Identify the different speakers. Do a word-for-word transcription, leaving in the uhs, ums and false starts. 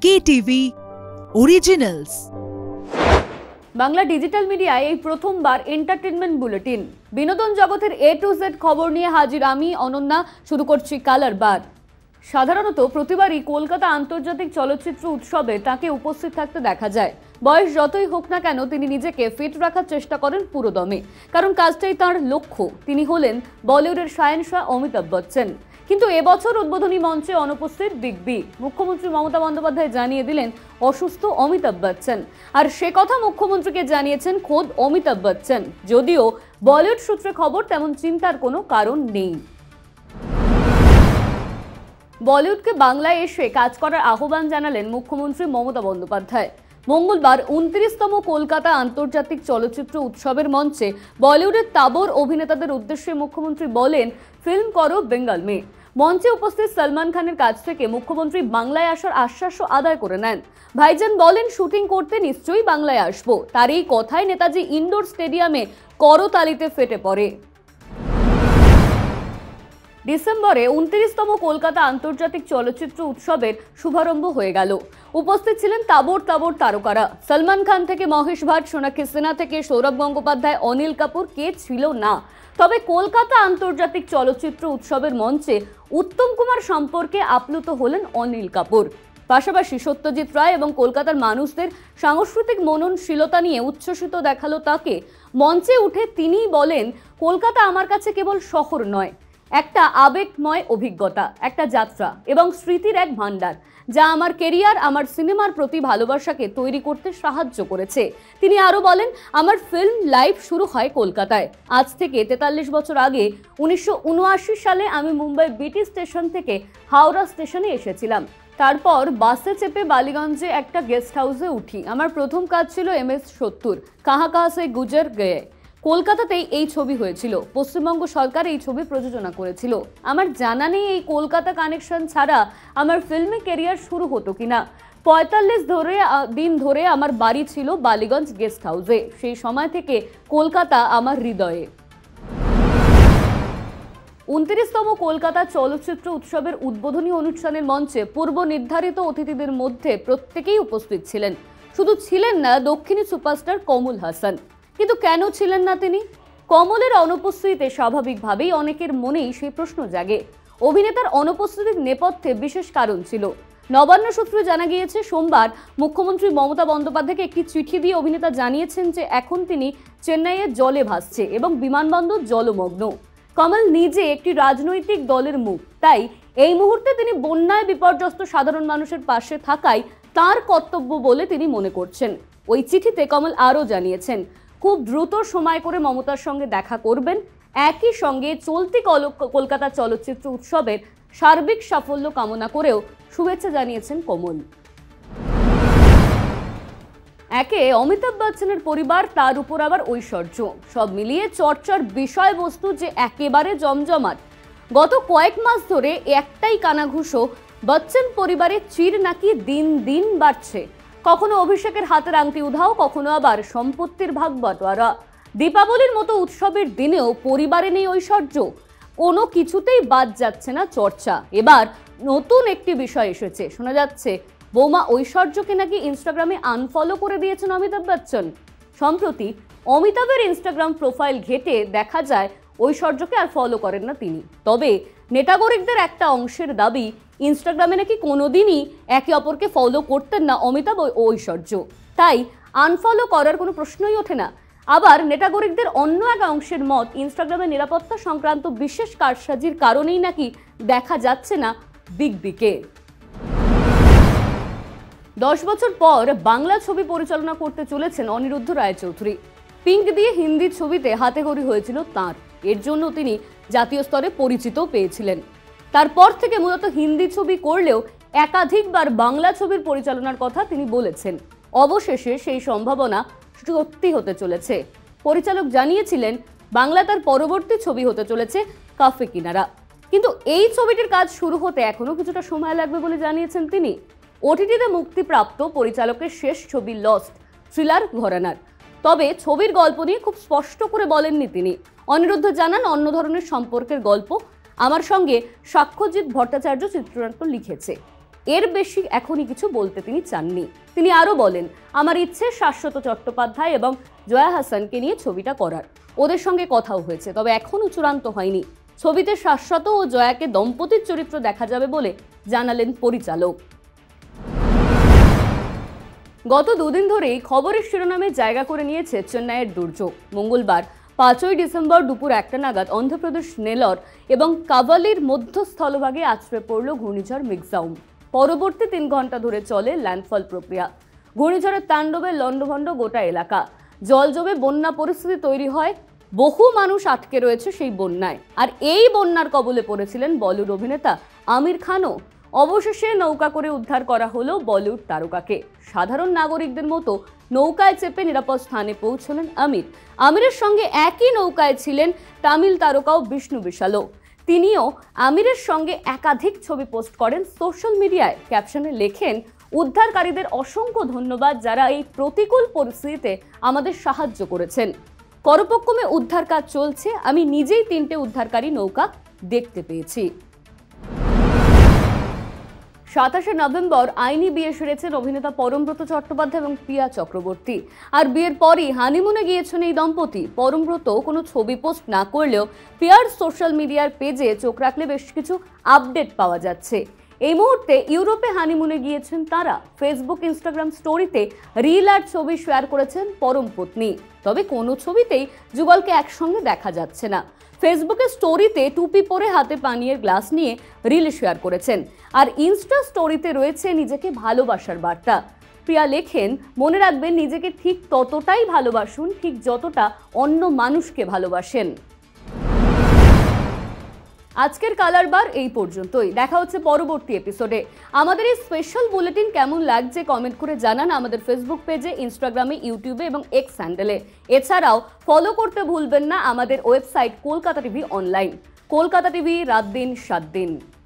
Speaker 1: কে TV originals.
Speaker 2: বাংলা digital মিডিয়ায় এই প্রথমবার এন্টারটেনমেন্ট বুলেটিন, বিনোদন জগতের এ টু জেড খবর নিয়ে হাজির আমি অনন্যা। শুরু করছি কালার বার। সাধারণত প্রতিবারই কলকাতা আন্তর্জাতিক চলচ্চিত্র উৎসবে তাকে উপস্থিত থাকতে দেখা যায়। বয়স যতই হোক না কেন তিনি নিজেকে ফিট রাখার চেষ্টা করেন পুরোদমে, কারণ কাজটাই তাঁর লক্ষ্য। তিনি হলেন বলিউডের শাহেনশাহ অমিতাভ বচ্চন। কিন্তু এবছর উদ্বোধনী মঞ্চে অনুপস্থিত বিগ বি। মুখ্যমন্ত্রী মমতা বন্দ্যোপাধ্যায় জানিয়ে দিলেন অসুস্থ অমিতাভ বচ্চন, আর সে কথা মুখ্যমন্ত্রীকে জানিয়েছেন খোদ অমিতাভ বচ্চন। যদিও বলিউড সূত্রে খবর তেমন চিন্তার কোনো কারণ নেই। বলিউডকে বাংলায় এসে কাজ করার আহ্বান জানালেন মুখ্যমন্ত্রী মমতা বন্দ্যোপাধ্যায়। মঙ্গলবার উনত্রিশতম কলকাতা আন্তর্জাতিক চলচ্চিত্র উৎসবের মঞ্চে বলিউডের তাবর অভিনেতাদের উদ্দেশ্যে মুখ্যমন্ত্রী বলেন, ফিল্ম করো বেঙ্গল মে। মঞ্চে উপস্থিত সলমান খানের কাছ থেকে মুখ্যমন্ত্রী বাংলায় আসার আশ্বাসও আদায় করে নেন। ভাইজান বলেন, শুটিং করতে নিশ্চয়ই বাংলায় আসবো। তার এই কথায় নেতাজি ইনডোর স্টেডিয়ামে করতালিতে ফেটে পড়ে। ডিসেম্বরে উনত্রিশতম কলকাতা আন্তর্জাতিক চলচ্চিত্র উৎসবের শুভারম্ভ হয়ে গেল। উপস্থিত ছিলেন তাবর তাবর তারকারা। সলমান খান থেকে মহেশ ভাট, সোনাক্ষী সিনহা থেকে সৌরভ গঙ্গোপাধ্যায়, অনিল কাপুর, কে ছিল না। তবে কলকাতা আন্তর্জাতিক চলচ্চিত্র উৎসবের মঞ্চে উত্তম কুমার সম্পর্কে আপ্লুত হলেন অনিল কাপুর। পাশাপাশি সত্যজিৎ রায় এবং কলকাতার মানুষদের সাংস্কৃতিক মননশীলতা নিয়ে উচ্ছ্বসিত দেখালো তাকে। মঞ্চে উঠে তিনিই বলেন, কলকাতা আমার কাছে কেবল শহর নয়, একটা আবেগময় অভিজ্ঞতা, একটা যাত্রা এবং স্মৃতির এক ভান্ডার, যা আমার কেরিয়ার, আমার সিনেমার প্রতি ভালোবাসাকে তৈরি করতে সাহায্য করেছে। তিনি আরও বলেন, আমার ফিল্ম লাইফ শুরু হয় কলকাতায়। আজ থেকে তেতাল্লিশ বছর আগে উনিশশো উনআশি সালে আমি মুম্বাই বিটি স্টেশন থেকে হাওড়া স্টেশনে এসেছিলাম। তারপর বাসে চেপে বালিগঞ্জে একটা গেস্ট হাউসে উঠি। আমার প্রথম কাজ ছিল এম এস সত্তর, কাহা কাহা সে গুজর গয়ে। কলকাতাতেই এই ছবি হয়েছিল। পশ্চিমবঙ্গ সরকার এই ছবি প্রযোজনা করেছিল। আমার জানা নেই এই কলকাতা কানেকশন ছাড়া আমার ফিল্মে ক্যারিয়ার শুরু হতো কিনা। পঁয়তাল্লিশ ধরে দিন ধরে আমার বাড়ি ছিল বালিগঞ্জ গেস্ট হাউসে। সেই সময় থেকে কলকাতা আমার হৃদয়ে। উনত্রিশতম কলকাতা চলচ্চিত্র উৎসবের উদ্বোধনী অনুষ্ঠানের মঞ্চে পূর্ব নির্ধারিত অতিথিদের মধ্যে প্রত্যেকেই উপস্থিত ছিলেন। শুধু ছিলেন না দক্ষিণী সুপারস্টার কমল হাসান। কিন্তু কেন ছিলেন না তিনি? কমলের অনুপস্থিতিতে স্বাভাবিকভাবেই অনেকের মনেই সেই প্রশ্ন জাগে। অভিনেতার অনুপস্থিতির নেপথ্যে বিশেষ কারণ ছিল। নবান্ন সূত্রে জানা গিয়েছে, সোমবার মুখ্যমন্ত্রী মমতা বন্দ্যোপাধ্যায়কে একটি চিঠি দিয়ে অভিনেতা জানিয়েছেন যে এখন তিনি চেন্নাইয়ের জলে ভাসছে এবং বিমানবন্দর জলমগ্ন। কমল নিজে একটি রাজনৈতিক দলের মুখ, তাই এই মুহূর্তে তিনি বন্যায় বিপর্যস্ত সাধারণ মানুষের পাশে থাকাই তার কর্তব্য বলে তিনি মনে করছেন। ওই চিঠিতে কমল আরও জানিয়েছেন, খুব দ্রুত সময় করে মমতার সঙ্গে দেখা করবেন। একই সঙ্গে চলতি কলকাতা চলচ্চিত্র উৎসবের সার্বিক সাফল্য কামনা করেও শুভেচ্ছা জানিয়েছেন কমল। একে অমিতাভ বচ্চনের পরিবার, তার উপর আবার ঐশ্বর্য, সব মিলিয়ে চর্চার বিষয়বস্তু যে একেবারে জমজমাট। গত কয়েক মাস ধরে একটাই কানাঘুষো, বচ্চন পরিবারের চির নাকি দিন দিন বাড়ছে। কখনো অভিষেকের হাতের আংটি উধাও, কখনো আবার সম্পত্তির ভাগ বাটোয়ারা। দীপাবলির মতো উৎসবের দিনেও পরিবারে নেই ঐশ্বর্য। কোনো কিছুতেই বাদ যাচ্ছে না চর্চা। এবার নতুন একটি বিষয় এসেছে। শোনা যাচ্ছে বৌমা ঐশ্বর্যকে নাকি ইনস্টাগ্রামে আনফলো করে দিয়েছেন অমিতাভ বচ্চন। সম্প্রতি অমিতাভের ইনস্টাগ্রাম প্রোফাইল ঘেটে দেখা যায় ঐশ্বর্যকে আর ফলো করেন না তিনি। তবে নেটাগরিকদের একটা অংশের দাবি, ইনস্টাগ্রামে নাকি কোনোদিনই একে অপরকে ফলো করতেন না অমিতাভ ও ঐশ্বর্য, তাই আনফলো করার কোনো প্রশ্নই ওঠে না। আবার নেটাগরিকদের অন্য এক অংশের মত, ইনস্টাগ্রামের নিরাপত্তা সংক্রান্ত বিশেষ কারসাজির কারণেই নাকি দেখা যাচ্ছে না বিগ বিকে। দশ বছর পর বাংলা ছবি পরিচালনা করতে চলেছেন অনিরুদ্ধ রায়চৌধুরী। পিঙ্ক দিয়ে হিন্দি ছবিতে হাতেখড়ি হয়েছিল তাঁর। এর জন্য তিনি জাতীয় স্তরে পরিচিত পেয়েছিলেন। তারপর থেকে মূলত হিন্দি ছবি করলেও একাধিকবার বাংলা ছবির পরিচালনার কথা তিনি বলেছেন। অবশেষে সেই সম্ভাবনা সত্যি হতে চলেছে। পরিচালক জানিয়েছিলেন বাংলা তার পরবর্তী ছবি হতে চলেছে কাফে কিনারা। কিন্তু এই ছবিটির কাজ শুরু হতে এখনো কিছুটা সময় লাগবে বলে জানিয়েছেন তিনি। ওটিটিতে মুক্তিপ্রাপ্ত পরিচালকের শেষ ছবি লস্ট থ্রিলার ঘরানার। তবে ছবির গল্প নিয়ে খুব স্পষ্ট করে বলেননি তিনি। অনিরুদ্ধ জানান, অন্য ধরনের সম্পর্কের গল্প। আমার সঙ্গে সাক্ষ্যজিৎ ভট্টাচার্য চিত্রনাট্য লিখেছে। এর বেশি এখনই কিছু বলতে তিনি চাননি। তিনি আরো বলেন, আমার ইচ্ছে শাশ্বত চট্টোপাধ্যায় এবং জয়া হাসানকে নিয়ে ছবিটা করার। ওদের সঙ্গে কথাও হয়েছে, তবে এখনও চূড়ান্ত হয়নি। ছবিতে শাশ্বত ও জয়াকে দম্পতির চরিত্র দেখা যাবে বলে জানালেন পরিচালক। গত দুদিন ধরেই খবরের শিরোনামে জায়গা করে নিয়েছে চেন্নাইয়ের দুর্যোগ। মঙ্গলবার পাঁচই ডিসেম্বর দুপুর একটা নাগাদ অন্ধ্রপ্রদেশ নেলর এবং কাভালির মধ্য স্থলভাগে আছড়ে পড়ল ঘূর্ণিঝড় মিগজাউম। পরবর্তী তিন ঘন্টা ধরে চলে ল্যান্ডফল প্রক্রিয়া। ঘূর্ণিঝড়ের তাণ্ডবে লণ্ডভণ্ড গোটা এলাকা। জল জমে বন্যা পরিস্থিতি তৈরি হয়। বহু মানুষ আটকে রয়েছে সেই বন্যায়। আর এই বন্যার কবলে পড়েছিলেন বলিউড অভিনেতা আমির খানও। অবশেষে নৌকা করে উদ্ধার করা হলো বলিউড তারকাকে। সাধারণ নাগরিকদের মতো নৌকায় চেপে নিরাপদ স্থানে পৌঁছলেন আমির। আমিরের সঙ্গে একই নৌকায় ছিলেন তামিল তারকাও বিষ্ণু বিশালও। তিনিও আমিরের সঙ্গে একাধিক ছবি পোস্ট করেন সোশ্যাল মিডিয়ায়। ক্যাপশনে লেখেন, উদ্ধারকারীদের অসংখ্য ধন্যবাদ যারা এই প্রতিকূল পরিস্থিতিতে আমাদের সাহায্য করেছেন। করপক্কমে উদ্ধার কাজ চলছে। আমি নিজেই তিনটে উদ্ধারকারী নৌকা দেখতে পেয়েছি। সাতাশে নভেম্বর আইনি বিয়ে সেরেছেন অভিনেতা পরমব্রত চট্টোপাধ্যায় এবং প্রিয়া চক্রবর্তী। আর বিয়ের পরই হানিমুনে গিয়েছেন এই দম্পতি। পরমব্রত কোনো ছবি পোস্ট না করলেও প্রিয়ার সোশ্যাল মিডিয়ার পেজে চোখ রাখলে বেশ কিছু আপডেট পাওয়া যাচ্ছে। এই মুহূর্তে ইউরোপে হানিমুনে গিয়েছেন তারা। ফেসবুক, ইনস্টাগ্রাম স্টোরিতে রিল আর ছবি শেয়ার করেছেন পরম পত্নী। তবে কোনো ছবিতেই যুগলকে একসঙ্গে দেখা যাচ্ছে না। ফেসবুকে স্টোরিতে টুপি পরে হাতে পানীয়ের গ্লাস নিয়ে রিল শেয়ার করেছেন। আর ইনস্টা স্টোরিতে রয়েছে নিজেকে ভালোবাসার বার্তা। প্রিয়া লেখেন, মনে রাখবেন নিজেকে ঠিক ততটাই ভালোবাসুন ঠিক যতটা অন্য মানুষকে ভালোবাসেন। আজকের কালার বার এই পর্যন্তই। দেখা হচ্ছে পরবর্তী এপিসোডে। আমাদের এই স্পেশাল বুলেটিন কেমন লাগছে কমেন্ট করে জানান আমাদের ফেসবুক পেজে, ইনস্টাগ্রামে, ইউটিউবে এবং এক্স হ্যান্ডেলে। এছাড়াও ফলো করতে ভুলবেন না আমাদের website Kolkata TV online. Kolkata TV, রাত দিন সাত দিন।